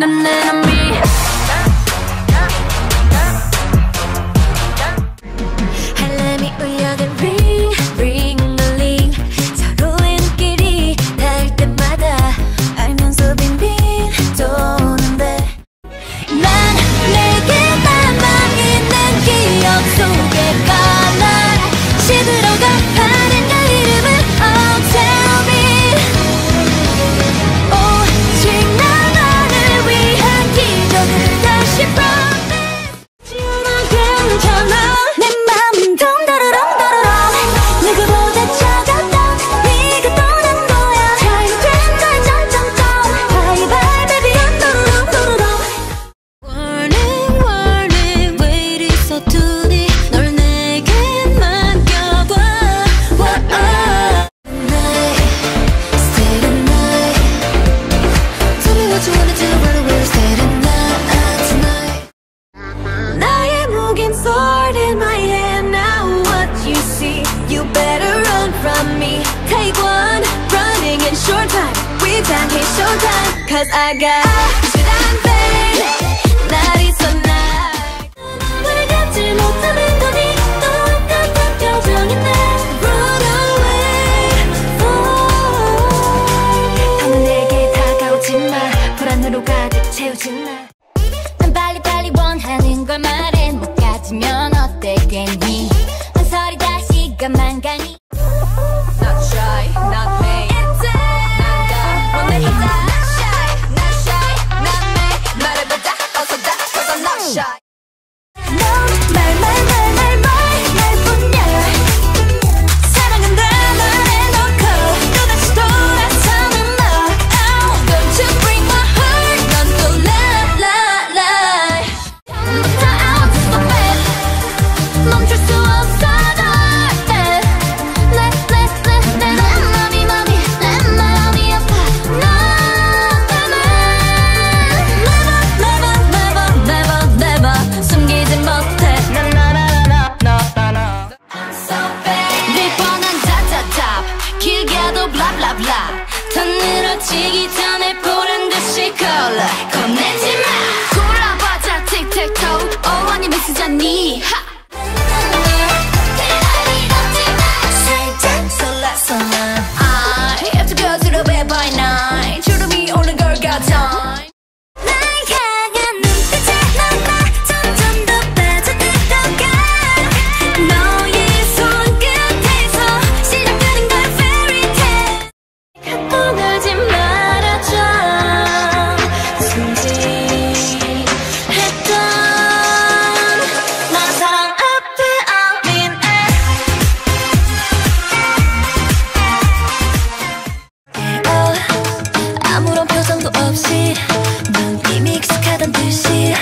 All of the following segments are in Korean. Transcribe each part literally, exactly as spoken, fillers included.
난 내 놈이 알람이 울려도 ring ring ring 서로의 눈길이 닿을 때마다 알면서 빙빙 도는데 난 내게 남아있는 기억 속에 가나 시들어가 하는 그 이름은 Oh tell me 오직 나만을 위한 기적을 다시 promise 지우나 괜찮아 내 맘은 덩다라랑 다라랑 누구보다 차가웠던 네가 떠난 거야 자유된 날 점점점 Bye bye baby 또르릉 또르릉 Warning warning 왜 이리 서투니 널 내게 맡겨봐 Whoa. Stay the night Tell me what you wanna do right away Stay the night tonight 나의 무긴 sword in my hand Now what you see You better run from me Take one Running in short time We back in short time Cause I got 시간 pain 날 있어 날 왜 갖지 못하는 거니 똑같은 표정인데 Run away oh. 방금 내게 다가오지 마 불안으로 가득 채우지 마 난 빨리빨리 원하는 걸 말해 못 가지면 어땠겠니 한설이 다 시간만 가니 Not shy, not me 난다 원래 있다 Not shy, not shy, not me 말해보자 어서 다 cause I'm not shy 넌 말 말 말 말 말 말뿐이야 사랑은 내 맘에 넣고 또다시 돌아서는 너 Oh, don't you break my heart 넌 또 lie, lie, lie 다 out of the bed 멈출 수 없어 널 내, 내, 내, 내 맘이 맘이 내 마음이 아파 너 때문에 Never, never, never, never, never 숨기지 못해 나나나나나나나 I'm so bad 늘 뻔한 답답답 길게도 블라블라블라 더 늘어지기 전에 보란 듯이 걸러 겁내지 마 골라봐자 틱택톡 어머니 메시지니 하 살짝 설렜어 난 I have to go to the bed by nine 주름이 오는 걸 같아 날 향한 눈빛에 넌 나 점점 더 빠져들어가 너의 손끝에서 시작되는 걸 fairy tale 떠나지 말아줘 순진했던 나 사랑 앞에 all in oh, 아무런 표정도 없이 넌 이미 익숙하단 듯이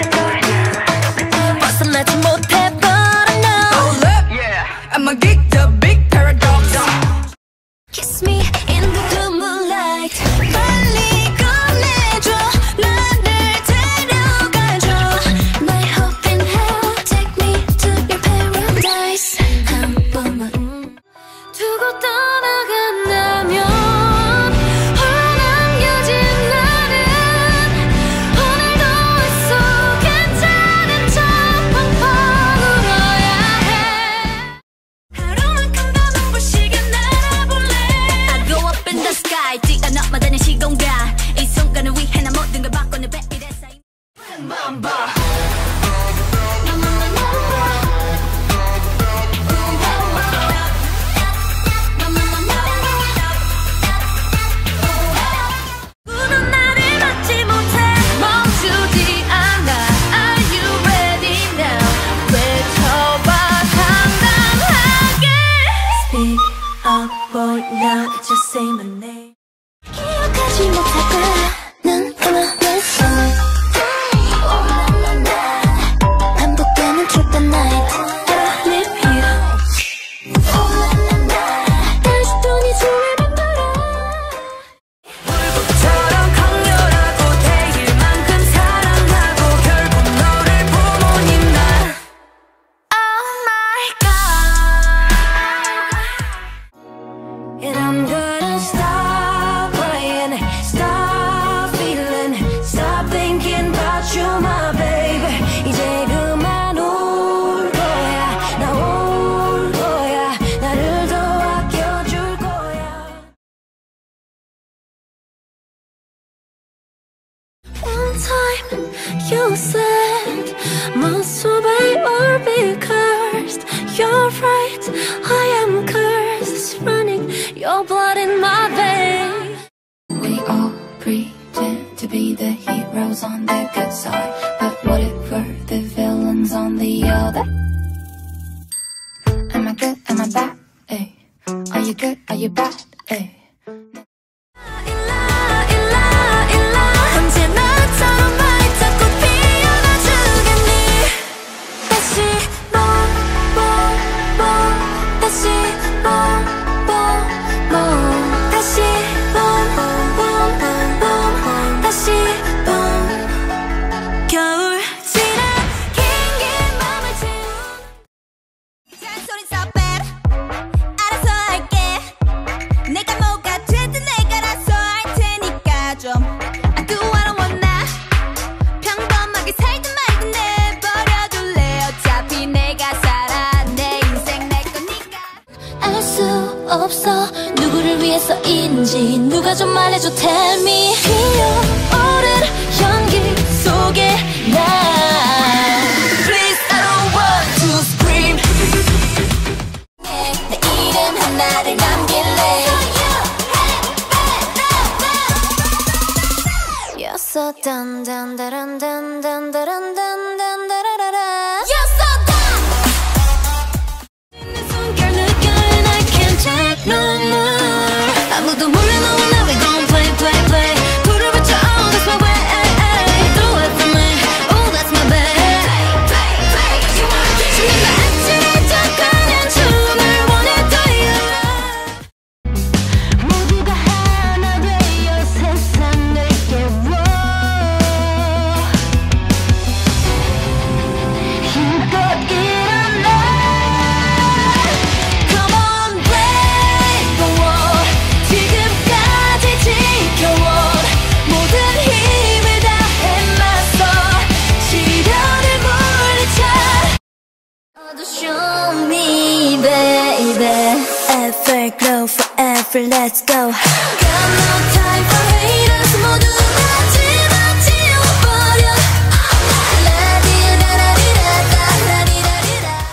벗어나지 못해 but I know Hold up, yeah, I'm a geek, the big paradox. Kiss me in the moonlight 빨리 꺼내줘 나를 데려가줘 My hope and hell Take me to your paradise 한 번만 음. 두고 떠나간다면 홀로 남겨진 나는 오늘도 있어 괜찮은 척 펑펑 울어야 해 하루만큼 더 눈부시게 날아볼래 I go up in the sky 뛰어넘어다니는 시공간 이 순간을 위해 난 모든 걸 바꾸는 baby that's how you 구는 나를 막지 못해 멈추지 않아 Are you ready now 외쳐봐 당당하게 Speak up boy now just say my name 기억하지 You said must obey or be cursed. You're right, I am cursed. It's running your blood in my veins. We all pretend to be the heroes on the good side, but what if we're the villains on the other? Am I good? Am I bad? Ay. Are you good? Are you bad? Ay. 없어 누구를 위해서인지 누가 좀 말해줘 tell me 피어오른 연기 속에 나 Please I don't want to scream 내 이름 하나를 남길래 You're so dun dun dun dun dun dun dun dun dun You're so no more. 아무도 몰래 너와 나 we gon' play play play. 불을 붙여 oh that's my way. Do it for me. Oh that's my bad. Play play play. 신난다 아찔해져 그냥 춤을 원해 do you 모두가 하나 되어 세상을 깨워. 힘껏 일어나. Show me, baby. Ever grow forever, let's go. Got no time for haters. 모두 다 집어치워버려. 라디라라리라라라리라리라.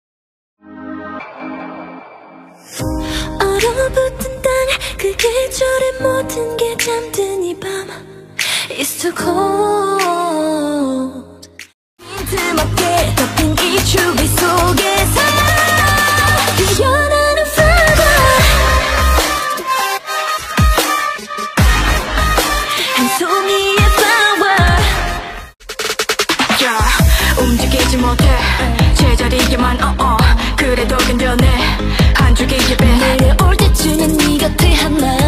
얼어붙은 땅 그 계절의 모든 게 잠든 이 밤 It's too cold. 틈없게 덮인 이 추위 속에서 피어나는 flower 한 송이의 flower yeah, 움직이지 못해 제자리에만 어어 그래도 견뎌내 한 줄기의 배 내려올 때쯤엔 네 곁에 하나